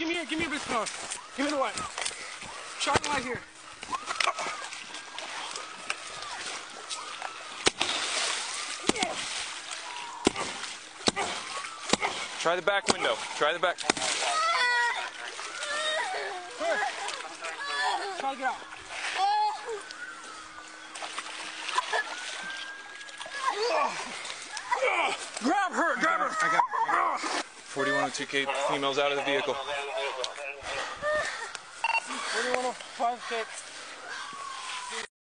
Give me your biscuit on. Give me the light. Shine the light here. Try the back window. Try the back. Here. Try to get out. Grab her! Grab her! I got it. 4102K females out of the vehicle. 4105K.